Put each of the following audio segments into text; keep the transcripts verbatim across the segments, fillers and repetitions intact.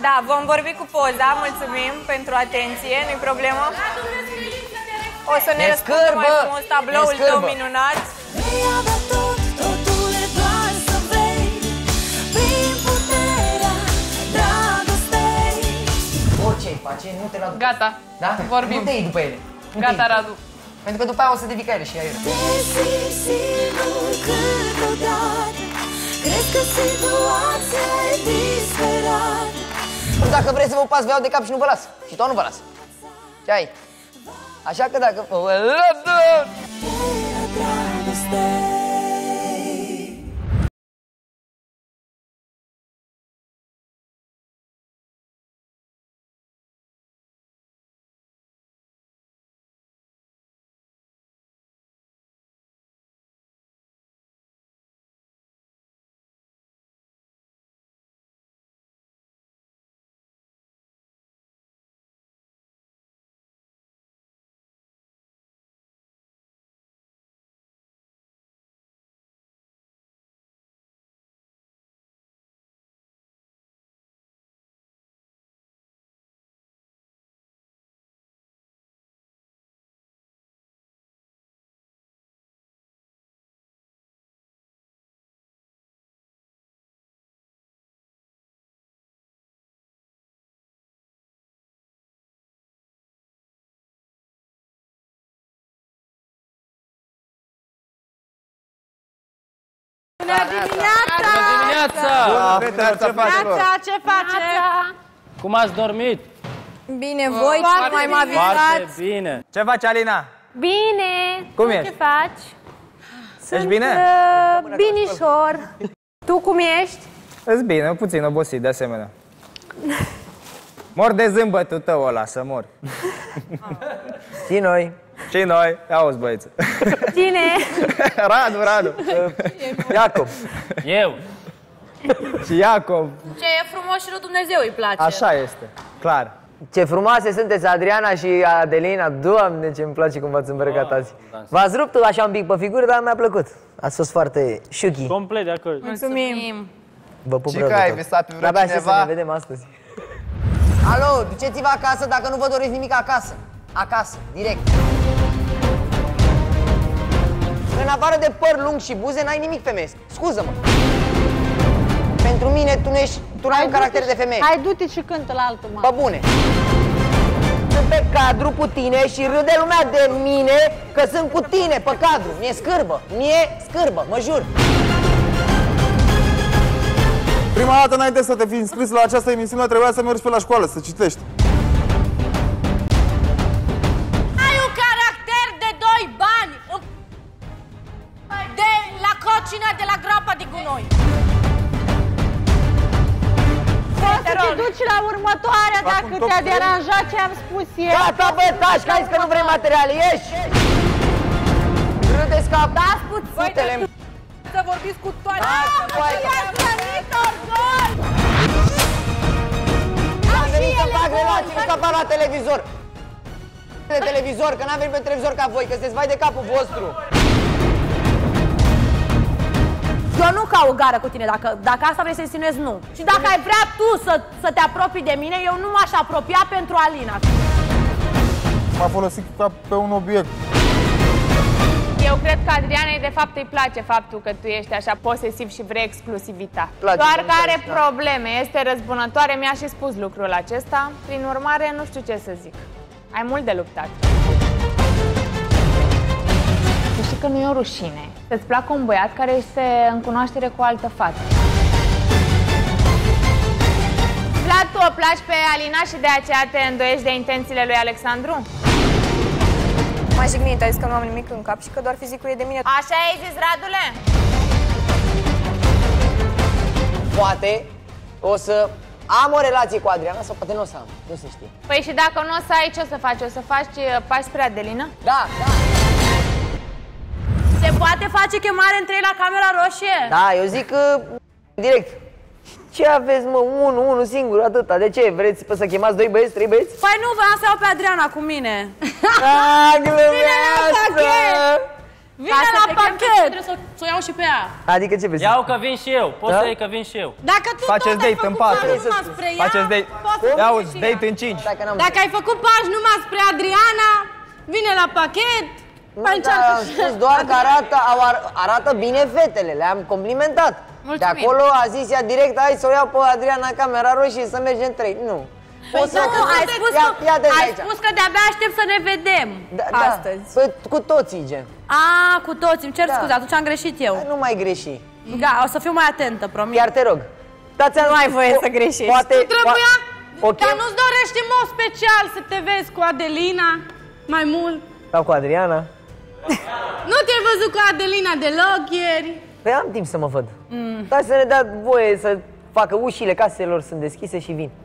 Da, vom vorbi cu poza, mulțumim pentru atenție, nu-i problemă. O să ne răspundă mai frumos tabloul tău minunat. Orice-i face, nu te la... Gata, da? vorbim. Nu te iei după ele. Nu Gata, Radu. Pentru că după aia o să devii ca ele și aiurea. Dacă vreți să vă upați, vă iau de cap și nu vă las. Și tu nu vă las. Ce ai? Așa că dacă... Bună dimineața! Bună dimineața! Ce faceți? Ce faceți? Cum ați dormit? Bine, voi ce mai m-a Foarte visat? bine. Ce faci, Alina? Bine! Cum tu ești? ce faci? Sunt, bine? Uh, binișor. Tu cum ești? Îți bine, puțin obosit, de asemenea. Mor de zâmbătul tău ăla, să mor. Și noi. Și noi. Auzi, băieță. Cine? Radu, Radu. Iacob. Eu. Și Iacob. Ce e frumos și lui Dumnezeu îi place. Așa este, clar. Ce frumoase sunteți, Adriana și Adelina. Doamne, ce-mi place cum v-ați îmbrăcat azi. V-ați rupt așa un pic pe figură, dar mi-a plăcut. Ați fost foarte șuchi. Complet de acord. Mulțumim. Vă pup Și rău că de ai tot. visat pe De-abia vreo aștept să cineva? ne vedem astăzi. Alo, duceți-vă acasă dacă nu vă doriți nimic acasă. Acasă, direct. În afară de păr lung și buze, n-ai nimic femeiesc. Scuză-mă. Pentru mine, tu nu ești, tu n-ai un caracter de femeie. Hai, du-te și cântă la altul, mă. Bă, bune. Sunt pe cadru cu tine și râde lumea de mine că sunt cu tine pe cadru. Mi-e scârbă, mi-e scârbă, mă jur. Prima dată, înainte să te fi înscris la această emisiune, trebuia să mergi pe la școală, să citești. Ai un caracter de doi bani. De la cocina de la groapa de gunoi. Poți să te duci la următoarea dacă te-a deranjat ce am spus eu. Gata, bă, taci, că ai zis că nu vrei materiale, ieși! Râdeți ca... Dați puțin. Să vorbiți cu toate. I-ați trănit orgol! Am venit să fac relații, nu să la televizor. De televizor, că n-am venit pe televizor ca voi, că sunteți vai de capul vostru. Eu nu caut gară cu tine, dacă, dacă asta vrei să insinuezi, nu. Și dacă ai vrea tu să, să te apropii de mine, eu nu m-aș apropia pentru Alina. M-a folosit ca pe un obiect. Eu cred că Adrianei de fapt îi place faptul că tu ești așa posesiv și vrei exclusivitate. Place, Doar că are da. probleme, este răzbunătoare, mi-a și spus lucrul acesta. Prin urmare, nu știu ce să zic. Ai mult de luptat. Tu știi că nu e o rușine să-ți placă un băiat care este în cunoaștere cu o altă fată. Vlad, tu o placi pe Alina și de aceea te îndoiești de intențiile lui Alexandru? M-ai jignit, ai zis că nu am nimic în cap și că doar fizicul e de mine. Așa ai zis, Radule? Poate o să am o relație cu Adriana sau poate nu o să am, nu se știe. Păi și dacă nu o să ai, ce o să faci? O să faci pași spre Adelina? Da, da. Se poate face chemare între ei la camera roșie? Da, eu zic că direct. Ce aveți, mă, unul, unul singur, atâta. De ce? Vreți să chemați doi băieți, trei băieți? Păi nu, vreau să iau pe Adriana cu mine. Ah, glumeasă! Vine la pachet! Vine la pachet! Trebuie să o o iau și pe ea. Adică ce vrei? Iau că vin și eu. Poți Da? să iei că vin și eu. Dacă tu Faceți tot ai date în făcut patru. pași numai spre ea, Faceți date. poți să Ia vii uzi, și date ea. în cinci. Dacă n-am Dacă ai făcut pași numai spre Adriana, vine la pachet, mai Nu, încearcă dar am spus doar că arată, au ar- arată bine fetele, le-am complimentat. Mulțumim. De acolo a zis ea direct, hai să o iau pe Adriana în camera roșie să mergem trei. Nu. Păi Poți să... nu, ai spus, Ia, că, ia de ai aici. spus că de-abia aștept să ne vedem Da, astăzi. Da. Păi, cu toții, gen. A, cu toți, îmi cer Da. scuze, atunci am greșit eu. Nu mai greși. Da, o să fiu mai atentă, promit. Chiar te rog. Dați Nu ai voie să greșești. Poate, Tu trebuia, o dar chem- nu-ți dorești în mod special să te vezi cu Adelina mai mult? Sau cu Adriana. Nu te-ai văzut cu Adelina deloc ieri? Păi am timp să mă văd. Mm. Dar să ne dea voie să facă ușile caselor sunt deschise și vin.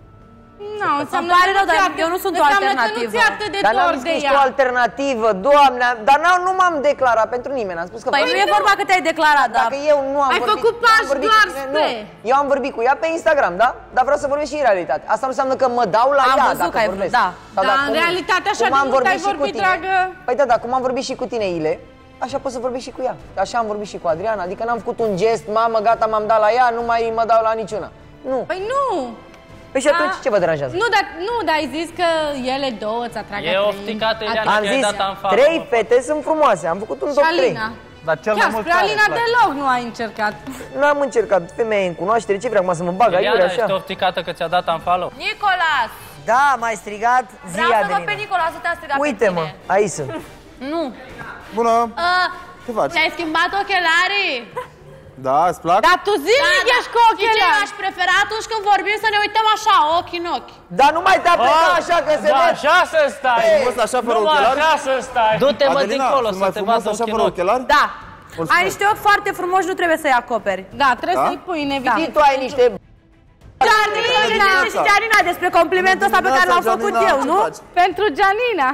Nu, înseamnă pare că rău, nu ți-e dar atât- eu nu sunt o înseamnă că alternativă. nu ți-e atât de Dar n-am dor zis de că ești ea. o alternativă, doamne, dar n-am, nu m-am declarat pentru nimeni, am spus că... Păi nu e vorba că te-ai declarat, dar... Dacă eu nu am Ai vorbit, făcut nu am pași vorbit doar cu tine, spre. nu. Eu am vorbit cu ea pe Instagram, da? Dar vreau să vorbesc și în realitate. Asta nu înseamnă că mă dau la Am ea văzut dacă că ai vorbesc. vrut, da. Sau Dar dacă în cum- realitate așa cum de am mult ai și cu vorbit, tine. dragă. Păi da, dar cum am vorbit și cu tine, Ile, așa pot să vorbesc și cu ea. Așa am vorbit și cu Adriana, adică n-am făcut un gest, mamă, gata, m-am dat la ea, nu mai mă dau la niciuna. Nu. Păi nu! Păi și atunci Da. ce vă deranjează? Nu, dar, nu, dar ai zis că ele două îți atrag E ofticată, Ileana, Am că ai zis, dat unfollow. trei fete sunt frumoase, am făcut un Și top trei. Alina. Dar cel mai Chiar mult spre care Alina îți place? deloc nu ai încercat. Nu am încercat, femeie în cunoaștere, ce vreau acum să mă bag aiurea Ileana, așa? ești ofticată că ți-a dat unfollow? Nicolas! Da, m-ai strigat, zi Vreau să văd pe Adelina. Nicolas să te-a strigat pe Uite-mă, tine. aici sunt. Nu. Bună! Uh, Ce faci? ți-ai schimbat ochelarii? Da, îți plac? Dar tu zilnic Da, ești cu ochelari. Știi ce aș prefera atunci când vorbim să ne uităm așa, ochi în ochi. Dar nu mai te apleca Ah, așa că se Da, vede. așa să stai! Frumos așa fără Numai ochelari? așa să stai! Du-te, mă, Adelina, dincolo, sunt să mai te frumos vadă așa ochii în fără ochi. ochelari? Da. Mulțumesc. Ai niște ochi foarte frumoși, nu trebuie să-i acoperi. Da, trebuie Da? să-i pui în evidență. Și tu ai niște... Gianina, dimineața. și Gianina despre complimentul ăsta pe care l-am Dimineața, făcut Gianina, eu, ce nu? faci? Pentru Gianina.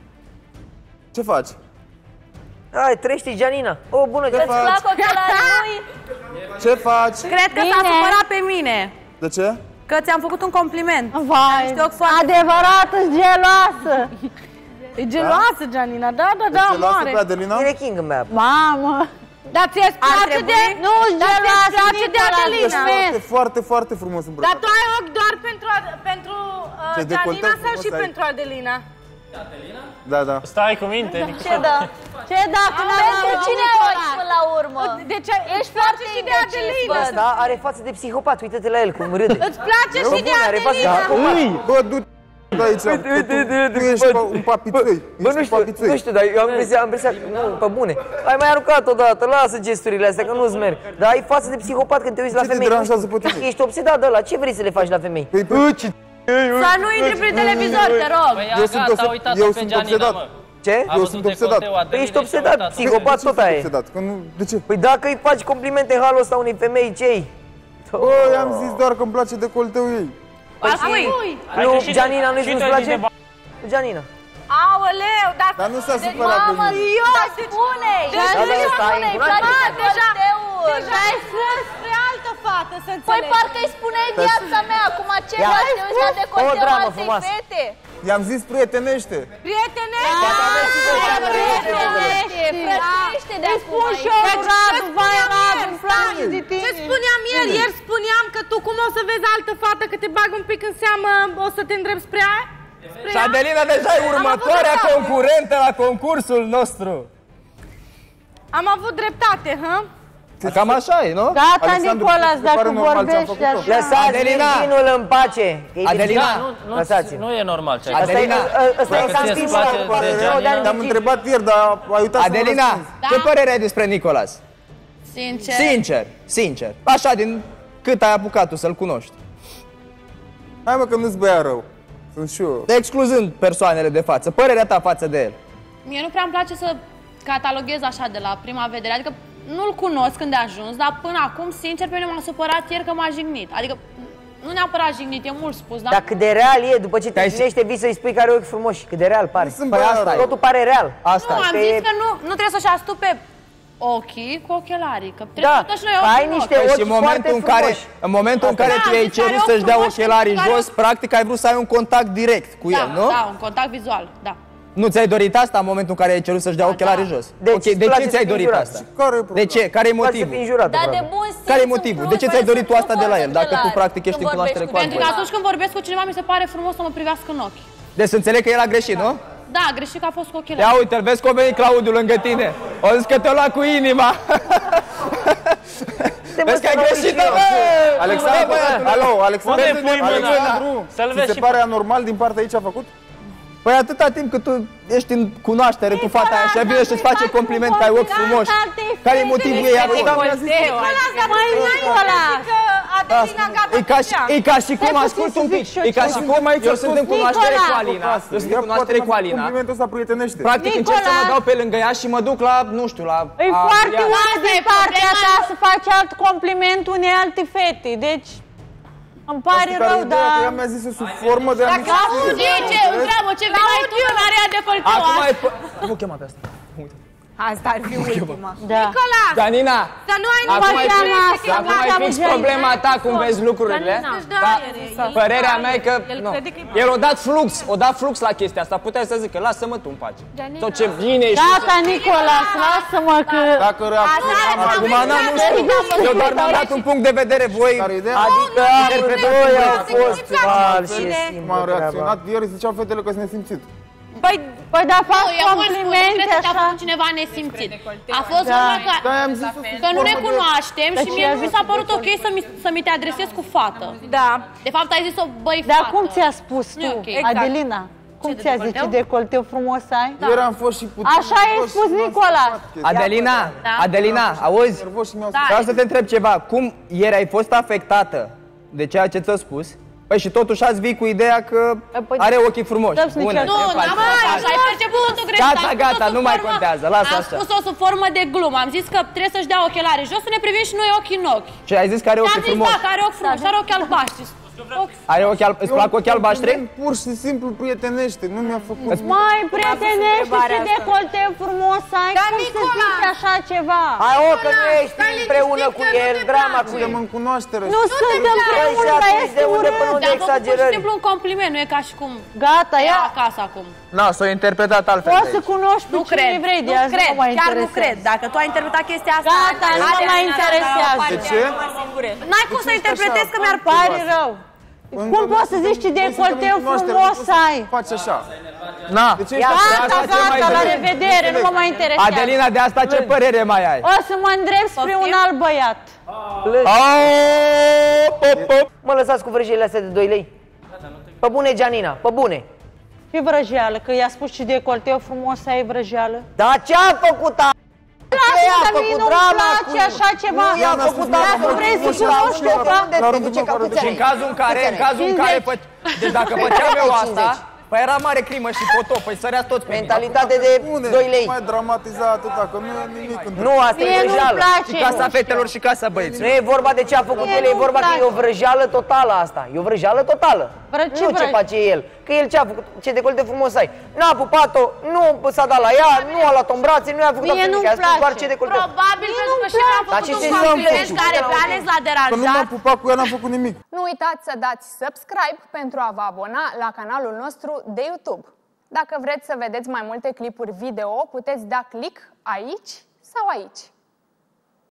Ce faci? Ai, trește Gianina. O, bună, Ce Gianina. faci? ochelarii lui? Ce faci? Cred că s-a supărat pe mine. De ce? Că ți-am făcut un compliment. Vai, Niște ochi foarte... adevărată geloasă. E geloasă, Gianina, da, da, da, Ce lasă mare. pe Adelina? Tine King în mea. Mamă. Dar ți-e place trebui- de... Nu, Dar ți-e geloasă, place de Nicola, Adelina? Foarte, foarte, foarte frumos Dar îmbrăcat. tu ai ochi doar pentru, pentru uh, Ce decolteu Gianina sau frumos și ai. pentru Adelina? Da, da. Stai cu minte, Ce da? Ce dacă nu Pentru cine ai ochi până la urmă? Deci Ești foarte și de indecist, Adelina. văd. Da, are față de psihopat, uite-te la el cum râde. Îți place Bă, și de bun, are față de Adelina? psihopat. Bă, du-te de aici. Uite, uite, uite, uite, Tu ești bă, pa- un papițoi. Bă, Ești nu un știu, papițoi. nu știu, dar eu am impresia, am impresia, nu, pe bune. Ai mai aruncat odată, lasă gesturile astea, că nu-ți merg. Dar ai față de psihopat când te uiți la Ce te femei. deranjează pe tine? Ești obsedat de ăla, ce vrei să le faci la femei? Păi, păi, ce... Să nu intri prin televizor, te rog. Păi Eu ia, sunt gata, obse- uitat eu pe sunt Gianina, obsedat. mă. Ce? A Eu văzut sunt obsedat. decolteul Păi Adelinei ești și a obsedat, uitat. psihopat tot aia e. obsedat, că nu... De ce? Păi dacă îi faci complimente în halul ăsta unei femei, ce-i? Bă, i-am zis doar că îmi place decolteul ei. Păi cui? Hai Nu, că și tu- Gianina, nu-i și nu-ți tu ai place? zis de ba- Gianina. Aoleu, dar... Dar nu s-a supărat pe Mamă, mine. eu spune-i! Da, da, stai, Spune-i, cunoaște. place Ah, deja, decolteul! deja ai spus spre altă fată, să Păi înțelegi. parcă îi spuneai viața mea, acum ce Ia. faci? Te uiți la O decolteul dramă altei frumoasă. fete? I-am zis prietenește. Prietene! Frățește, frățește de acum spun și eu, aici. Radu, vai, Radu, îmi place de Ce tine. spuneam ieri? Ieri spuneam că tu cum o să vezi altă fată, că te bag un pic în seamă, o să te îndrept spre ea? Spre Și ea? Adelina deja e următoarea concurentă la concursul nostru. Am avut dreptate, hă? Cam așa e, nu? Gata, Alexandru, Nicolas, mi se pare dacă normal ce am vorbești făcut-o. așa. Lăsați Adelina. virginul în pace. că e Adelina. virgin. Nu, nu, Lăsați-l. nu e normal ce ai Asta e, Adelina. ăsta e Dacă San ție-ți Stimul place ăla, de pare rău, Gianina, dar Te-am virgin. întrebat ieri, dar ai uitat să mă Adelina, răspunzi. ce părere ai despre Nicolas? Sincer. Sincer, sincer. Așa, din cât ai apucat tu să-l cunoști. Hai mă că nu-ți băia rău. Sunt și eu. Excluzând persoanele de față, părerea ta față de el. Mie nu prea îmi place să cataloghez așa de la prima vedere, adică nu-l cunosc când de ajuns, dar până acum, sincer, pe mine m-a supărat ieri că m-a jignit. Adică, nu neapărat jignit, e mult spus, dar... Dar cât de real e, după ce te Te-ai- jignește, vii să-i spui că are ochi frumoși. Cât de real pare. sunt Păi băiat asta e. rău. Totul pare real. Asta Nu, e. am Că zis e- că nu, nu trebuie să-și astupe ochii cu ochelarii, că trebuie Da, toți noi ai ochi în niște ochi. Păi și ochi în momentul în foarte care, frumoși. în momentul în Asta care e. tu Da, i-ai deci are cerut ochi să-și dea frumoși ochelarii care- jos, practic ai vrut să ai un contact direct cu el, Da, nu? da, un contact vizual, da. Nu ți-ai dorit asta în momentul în care ai cerut să-și dea ochelarii jos? Deci, Ok, de ce ți-ai dorit asta? Care De ce? Care e motivul? Dar de bun simț, Care e în motivul? plus, De ce ți-ai fără dorit să tu asta nu de la el? vorbești Dacă tu ochelari, practic ești în când cunoaștere vorbești cu cu Pentru că albăi. atunci când vorbesc cu cineva mi se pare frumos să mă privească în ochi. Deci să înțeleg că el a greșit, nu? Da, greșit că a fost cu Ia ochelari. uite, vezi că a venit Claudiu lângă tine. O zis că te-a luat cu inima. Vezi că ai greșit, bă! Alexandru, alo, Alexandru, Unde pui mâna? Alexandru, Să-l ți vezi se și pare anormal din partea ei ce a făcut? Păi atâta timp cât tu ești în cunoaștere cu fata aia și ea vine și-ți face compliment că ai ochi frumoși. Care e motivul ei acolo? E ca, și, e ca și cum, ascult un pic, e ca și cum eu sunt în cunoaștere cu Alina. Eu sunt în cunoaștere cu Alina. Complimentul ăsta prietenește. Practic încerc să mă dau pe lângă ea și mă duc la, nu știu, la... E a- foarte ea- urât din partea ta să faci alt compliment unei alte fete. Deci, îmi pare Asta care rău, e ideea, că ea dar... mi-a zis sub formă de amiciție. Ce, ce, întreabă, ce vrei mai tu în area de fălcău? Acum ai... Cum o chema pe asta? Asta ar fi ultima. Da. Danina! Să nu ai Acum ai cheamă fix, asta, acum nu ai cheamă fix Jenny. problema ta cum vezi lucrurile. Dar părerea mea e că nu. El a dat flux, a dat flux la chestia asta. Puteai să zică, lasă-mă tu în pace. Tot ce bine ești. Gata, Nicolas, lasă-mă că... Dacă reacționam Acum n-am, nu știu. Eu doar mi-am dat un punct de vedere. Voi... care e ideea? Adică amândoi au fost falși. Cum au reacționat ieri, ziceau fetele că sunt nesimțit. Păi, păi da, fac Eu mult spun, complimente trebuie să te-a așa. făcut cineva nesimțit. A fost Da. vorba că, Da, am zis-o că nu ne sub formă de- cunoaștem și Deci mie i-a nu mi zis s-a că părut te ok să mi, să mi te adresez cu fată. Da. De fapt ai zis-o, băi, Dar fată. cum ți-a spus Nu e tu, ok. Adelina? Cum Ce, de ți-a zis decolteu? ce decolteu frumos ai? Ieri am fost și puțin Așa ai nervos spus și m-am Nicola. schimbat chestia. Adelina, Da. Adelina, auzi? Nervos și mi-au Da. Vreau să te întreb ceva. Cum ieri ai fost afectată de ceea ce ți-a spus? Păi și totuși ați vii cu ideea că Păi, are ochii frumoși. dă-mi să Bune. nici Nu, eu. n-am așa, ai perceput tu greșit. Gata, am spus-o gata, sub nu mai formă- contează, lasă Am așa. spus-o sub formă de glumă, am zis că trebuie să-și dea ochelari jos, să ne privim și noi ochi în ochi. Și ai zis că are Și am ochii zis, frumoși. da, că are ochi frumoși, are ochi albaștri. Ochi Are ochi alb... Îți plac ochi albaștri? Pur și simplu prietenește, nu mi-a făcut. Mai prietenești și întrebarea asta. decolteu frumos ai, Da, cum să Nicola! zici așa ceva? Hai, o, că nu ești împreună cu el, drama cu Suntem el. în cunoaștere. Nu sunt împreună, dar atunci este de unde urât. până unde Dar am făcut pur și exagerări? simplu un compliment, nu e ca și cum Gata, ia ia. acasă acum. Nu, s-o interpretat altfel. Poți să cunoști pe Nu cine cred, vrei, de nu azi cred, nu mă mai chiar nu interesează. cred. Dacă tu ai interpretat chestia asta... Gata, nu mă mai interesează. De ce? N-ai cum să interpretezi că mi-ar Pare rău. Cum poți să zici ce decolteu frumos ai? Faci așa. Na. De ce Gata, asta ce mai gata, la vrei? revedere, nu mă mai interesează. Adelina, de asta ce părere mai ai? O să mă îndrept spre un alt băiat. Au, pop, pop. Mă lăsați cu vrăjile astea de doi lei? Pe bune, Gianina, pe bune. Ce vrăjeală, că i-a spus ce decolteu frumos ai vrăjeală? Dar ce-a făcut a... Ce i-a Lasă, mie făcut nu-mi drama place cu... așa ceva. Nu i-a făcut drama. Dacă vrei să La cunoști unde, ceva, unde te duce ca Și în cazul în care, în cazul în care, fă... deci dacă făceam eu asta, păi era mare crimă și potop, păi săreați toți pe mine. Mentalitate de Bune, doi lei. mai dramatiza atâta, că nu e nimic între. Nu, asta e mie nu-mi vrăjeală. place. Și casa fetelor și casa Nu băieților. e vorba de ce a făcut Mie el, e nu-mi vorba că e o place. vrăjeală totală asta. E o vrăjeală totală. Vră- ce Nu ce vrei? face el. Că el ce a făcut, ce decolte frumos ai. N-a pupat-o, nu s-a dat la ea, nu a luat-o în brațe, nu i-a făcut Mie absolut nu-mi nimic. A spus doar place. ce decolte. Probabil Mie pentru că nu-mi și a place. Dar ce făcut un înseamnă compliment făcut? care pe ales l-a Că nu m-am deranjat. pupat cu ea, n-am făcut nimic. Nu uitați să dați subscribe pentru a vă abona la canalul nostru de YouTube. Dacă vreți să vedeți mai multe clipuri video, puteți da click aici sau aici.